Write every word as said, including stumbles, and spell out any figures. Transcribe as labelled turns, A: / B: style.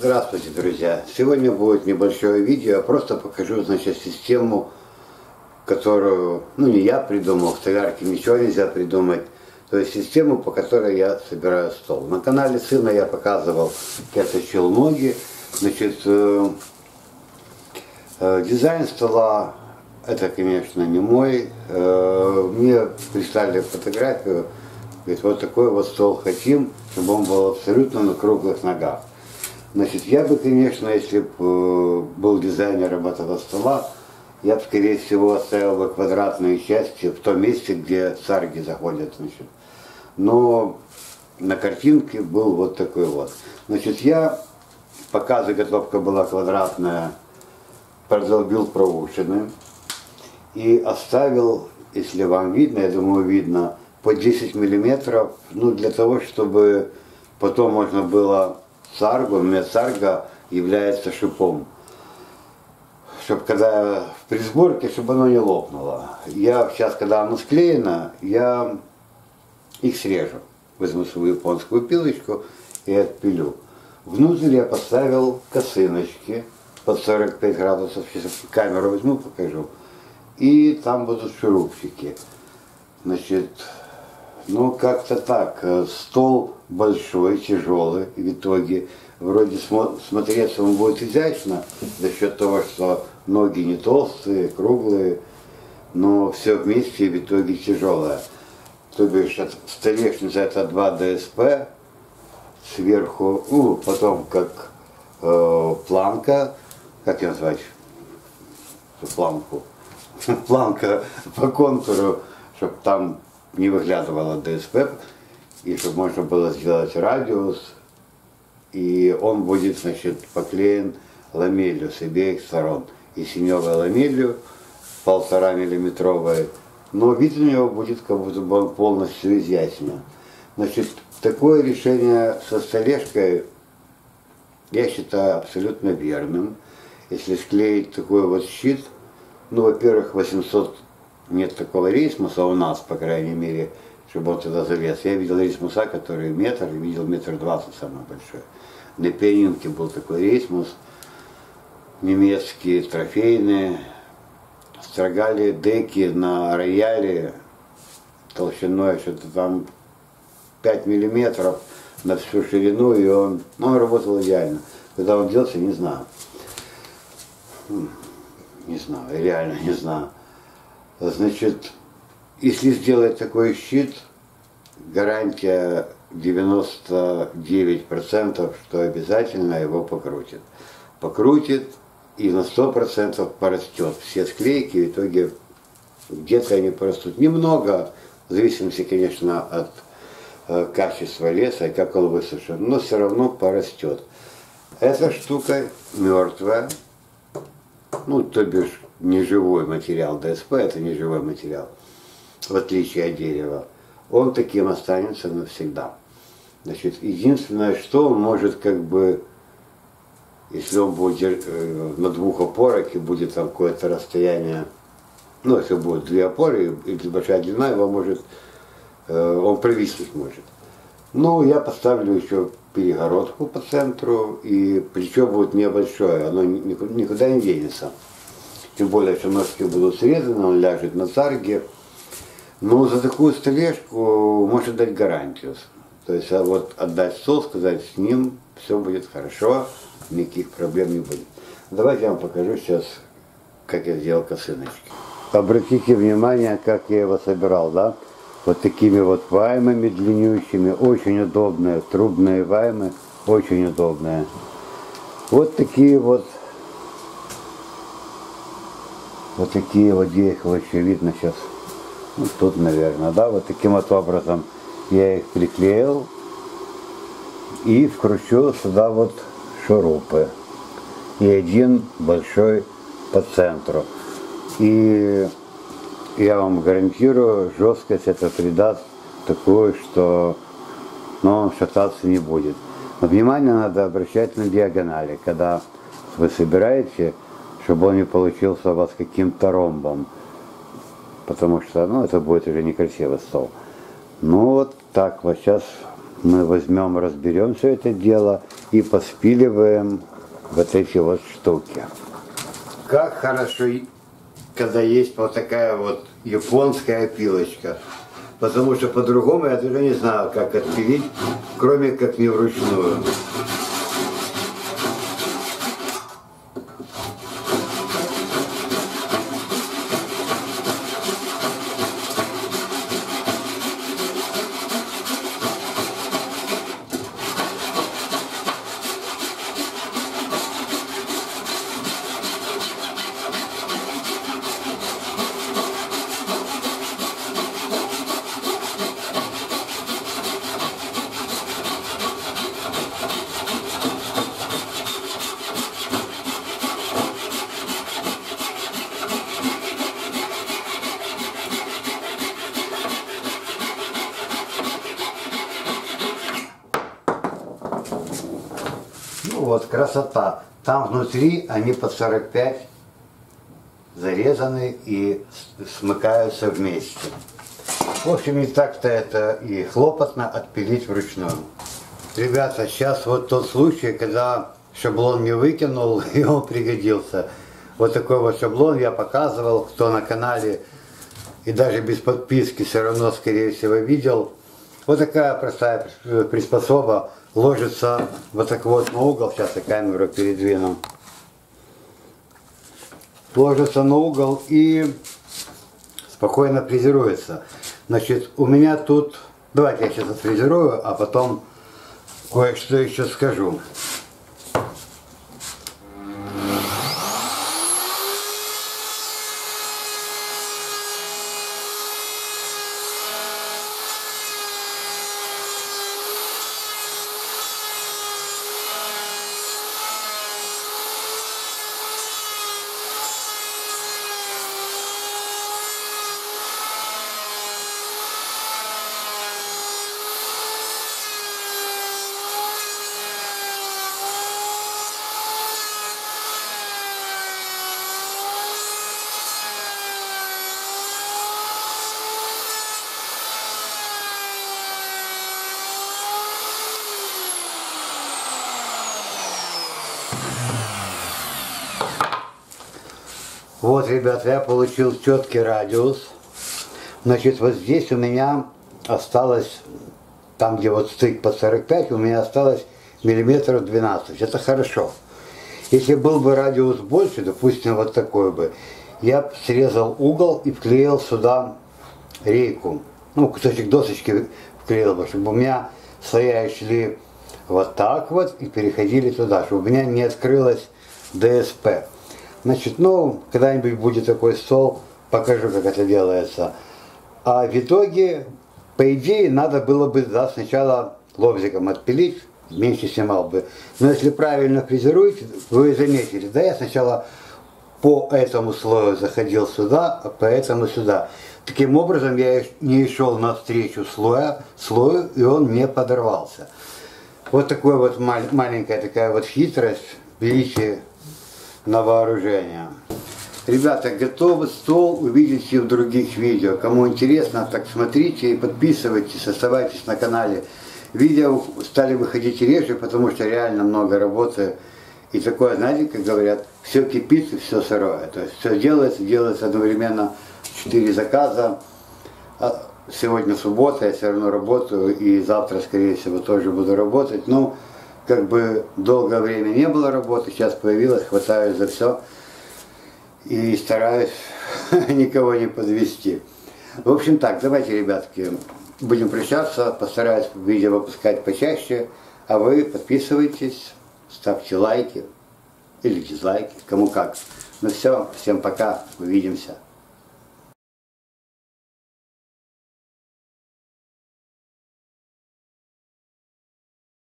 A: Здравствуйте, друзья! Сегодня будет небольшое видео, я просто покажу, значит, систему, которую, ну, не я придумал, в столярке ничего нельзя придумать. То есть систему, по которой я собираю стол. На канале сына я показывал, как я точил ноги. Значит, э, э, дизайн стола, это, конечно, не мой. Э, мне прислали фотографию, говорит, вот такой вот стол хотим, чтобы он был абсолютно на круглых ногах. Значит, я бы, конечно, если бы был дизайнером этого стола, я бы, скорее всего, оставил бы квадратные части в том месте, где царги заходят, значит. Но на картинке был вот такой вот. Значит, я, пока заготовка была квадратная, продолбил проушины и оставил, если вам видно, я думаю, видно, по десять миллиметров, ну, для того, чтобы потом можно было царгу, у меня царга является шипом, чтобы когда при сборке, чтобы оно не лопнуло. Я сейчас, когда оно склеено, я их срежу. Возьму свою японскую пилочку и отпилю. Внутрь я поставил косыночки под сорок пять градусов. Сейчас камеру возьму, покажу. И там будут шурупчики. Значит, ну как-то так. Стол большой, тяжелый, в итоге вроде смотреться он будет изящно за счет того, что ноги не толстые, круглые, но все вместе в итоге тяжелое. То бишь столешница это два дэ эс пэ, сверху, ну, потом как э, планка, как ее назвать, планку, планка по контуру, чтобы там не выглядывало дэ эс пэ, и чтобы можно было сделать радиус, и он будет, значит, поклеен ламелью с обеих сторон, и синевой ламелью, полтора миллиметровой, но вид у него будет, как будто бы он полностью изящен. Значит, такое решение со столешкой я считаю абсолютно верным. Если склеить такой вот щит, ну, во-первых, восемьсот нет такого рейсмуса у нас, по крайней мере, чтобы он туда залез. Я видел рейсмуса, который метр, видел метр двадцать самый большой. На пианинке был такой рейсмус, немецкие, трофейные. Строгали деки на рояле толщиной что-то там пять миллиметров на всю ширину, и он, ну, он работал идеально. Когда он делся, не знаю. Не знаю, реально не знаю. Значит, если сделать такой щит, гарантия девяносто девять процентов, что обязательно его покрутит. Покрутит и на сто процентов порастет. Все склейки в итоге где-то они порастут. Немного, в зависимости, конечно, от э, качества леса и как он высушен, но все равно порастет. Эта штука мертвая, ну, то бишь не живой материал, дэ эс пэ это не живой материал, в отличие от дерева. Он таким останется навсегда. Значит, единственное, что он может как бы, если он будет на двух опорах и будет там какое-то расстояние, ну, если будет две опоры и большая длина, его может, он провиснуть может. Ну, я поставлю еще перегородку по центру, и плечо будет небольшое, оно никуда не денется. Тем более, что ножки будут срезаны, он ляжет на царге. Но за такую столешку может дать гарантию. То есть а вот отдать стол, сказать, с ним все будет хорошо, никаких проблем не будет. Давайте я вам покажу сейчас, как я сделал косыночки. Обратите внимание, как я его собирал, да? Вот такими вот ваймами длиннющими, очень удобные, трубные ваймы, очень удобные. Вот такие вот, вот такие вот, где их вообще видно сейчас. Вот тут, наверное, да, вот таким вот образом я их приклеил и вкручу сюда вот шурупы. И один большой по центру. И я вам гарантирую, жесткость это придаст такую, что, ну, он шататься не будет. Но внимание надо обращать на диагонали, когда вы собираете, чтобы он не получился у вас каким-то ромбом. Потому что, ну, это будет уже некрасивый стол. Ну, вот так вот сейчас мы возьмем, разберем все это дело и поспиливаем вот эти вот штуки. Как хорошо, когда есть вот такая вот японская опилочка. Потому что по-другому я даже не знаю, как отпилить, кроме как не вручную. Ну вот, красота. Там внутри они под сорок пять зарезаны и смыкаются вместе. В общем, не так-то это и хлопотно отпилить вручную. Ребята, сейчас вот тот случай, когда шаблон не выкинул, и он пригодился. Вот такой вот шаблон я показывал, кто на канале и даже без подписки все равно, скорее всего, видел. Вот такая простая приспособа ложится вот так вот на угол. Сейчас я камеру передвину. Ложится на угол и спокойно фрезеруется. Значит, у меня тут... Давайте я сейчас отфрезерую, а потом кое-что еще скажу. Вот, ребята, я получил четкий радиус. Значит, вот здесь у меня осталось, там где вот стык по сорок пять, у меня осталось миллиметров двенадцать. Это хорошо. Если был бы радиус больше, допустим, вот такой бы, я бы срезал угол и вклеил сюда рейку. Ну, кусочек досочки вклеил бы, чтобы у меня слоя шли вот так вот и переходили туда, чтобы у меня не открылось ДСП. Значит, ну, когда-нибудь будет такой стол, покажу, как это делается. А в итоге, по идее, надо было бы, да, сначала лобзиком отпилить, меньше снимал бы. Но если правильно фрезеруете, вы заметили, да, я сначала по этому слою заходил сюда, а по этому сюда. Таким образом, я не шел навстречу слоя, слою, и он не подорвался. Вот такой вот маленькая такая вот хитрость, величие на вооружение. Ребята, готовый стол увидите в других видео. Кому интересно, так смотрите и подписывайтесь, оставайтесь на канале. Видео стали выходить реже, потому что реально много работы. И такое, знаете, как говорят, все кипит и все сырое. То есть все делается, делается одновременно, четыре заказа. Сегодня суббота, я все равно работаю, и завтра, скорее всего, тоже буду работать. Ну, как бы долгое время не было работы, сейчас появилось, хватаюсь за все и стараюсь никого не подвести. В общем так, давайте, ребятки, будем прощаться, постараюсь видео выпускать почаще, а вы подписывайтесь, ставьте лайки или дизлайки, кому как. Ну все, всем пока, увидимся.